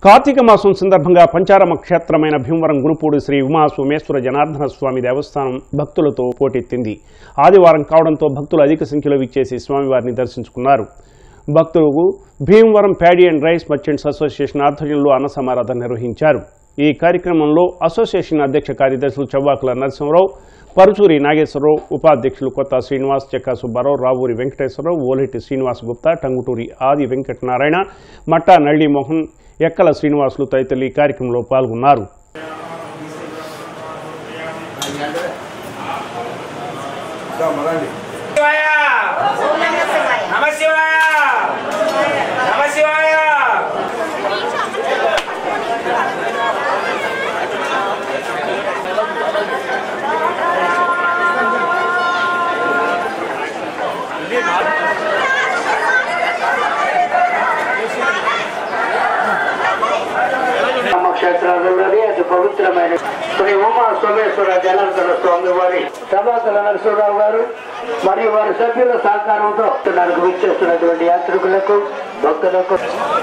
కార్తీక మాసం సందర్భంగా పంచారమ క్షేత్రమైన భీమవరం గురుపూడి శ్రీ ఉమా సోమేశ్వర జనార్దన స్వామి దేవస్థానం భక్తులతో పోటెత్తింది. ఆదివారం కావడంతో భక్తులు అధిక సంఖ్యలో విచ్చేసి స్వామివారిని దర్శించుకున్నారు. భక్తులకు Bhimavaram paddy and rice merchants association ఆధ్వర్యంలో అన్న సమారాధన నిర్వహించారు. ఈ కార్యక్రమంలో అసోసియేషన్ అధ్యక్ష కార్యదర్శులు చవ్వాకుల నరసింహరావు, పరుచూరి నాగేశ్వరరావు, ఉపాధ్యక్షులు కొత్త శ్రీనివాస్, చెక్కా సుబ్బారావు, రావూరి వెంకటేశ్వరరావు, ఓలెట్టి శ్రీనివాస్ గుప్తా, టంగుటూరి ఆది వెంకటనారాయణ, మట్టా నళిమోహన్, ఎక్కల శ్రీనివాసులు తదితరులు ఈ కార్యక్రమంలో పాల్గొన్నారు. క్షేత్రాలలోని అతి పవిత్రమైన శ్రీ ఉమా సోమేశ్వర జనార్దన స్వామి వారి చవ్వాకుల నరసింహరావు గారు మరియు వారి సభ్యుల సహకారంతో నాకు విచ్చేస్తున్నటువంటి యాత్రికులకు, భక్తులకు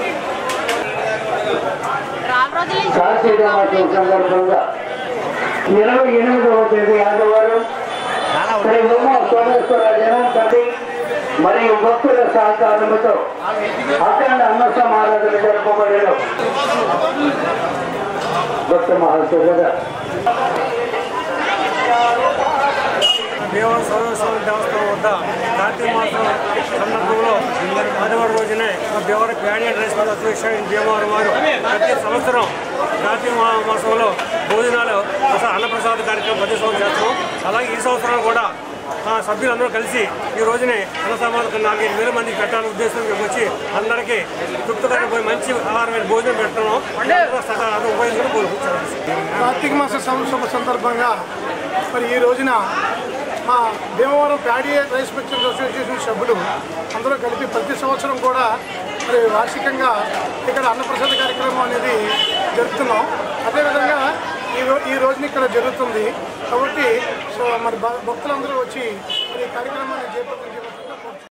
కార్తీక మాసం సందర్భంగా 28వ తేదీ ఆదివారం శ్రీ ఉమా సోమేశ్వర జనార్దన మరియు భక్తుల సహకారంతో అఖండ అన్న సమారాధన జరపబడిన భక్త మహాశివుగా భీమవరం సోమేశ్వర దేవస్థానం వద్ద కార్తీక మాసం సందర్భంలో ఆదివారం రోజునే Bhimavaram paddy and rice association Bhimavaram వారు ప్రతి సంవత్సరం కార్తీక మాసంలో భోజనాలు అన్నప్రసాద కార్యక్రమం ప్రతి సంవత్సరం చేస్తాం. అలాగే ఈ సంవత్సరం కూడా సభ్యులందరూ కలిసి ఈ రోజునే అన్నసమాధకు 4,000 మందికి పెట్టాలని ఉద్దేశంగా వచ్చి అందరికీ తృప్తికరంగా పోయి మంచి ఆహారమైన భోజనం పెట్టడం ఉపయోగించడం కోరుకుంటున్నాను. కార్తీక మాస సంవత్సరం సందర్భంగా మరి ఈ రోజున మా Bhimavaram paddy rice merchants association సభ్యులు అందరూ కలిపి ప్రతి సంవత్సరం కూడా మరి వార్షికంగా ఇక్కడ అన్నప్రసాద కార్యక్రమం అనేది జరుపుతున్నాం. అదేవిధంగా ఈ రోజున ఇక్కడ జరుగుతుంది కాబట్టి మరి భక్తులందరూ వచ్చి మరి ఈ కార్యక్రమాన్ని చేపట్టారు.